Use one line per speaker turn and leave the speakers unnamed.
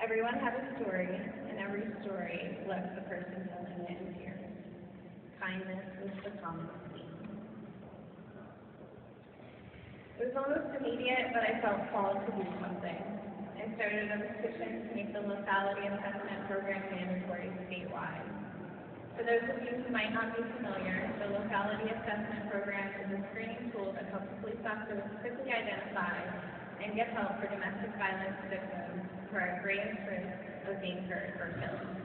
Everyone had a story, and every story left the person telling it in tears. Kindness was the common theme. It was almost immediate, but I felt called to do something. I started a petition to make the locality assessment program mandatory statewide. For those of you who might not be familiar, the locality assessment program is a screening tool that helps police officers quickly identify and get help for domestic violence victims who are at greatest risk of being hurt or killed.